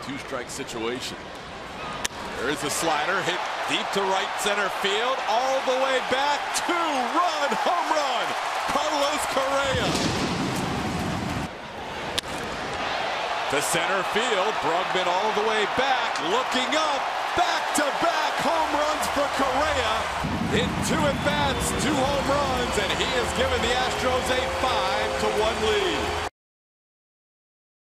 two-strike situation. There is a slider hit deep to right center field, all the way back. Two-run home run, Carlos Correa. To center field, Brugman all the way back, looking up, back-to-back home runs for Correa. In 2 at-bats, 2 home runs, and he has given the Astros a 5-1 lead.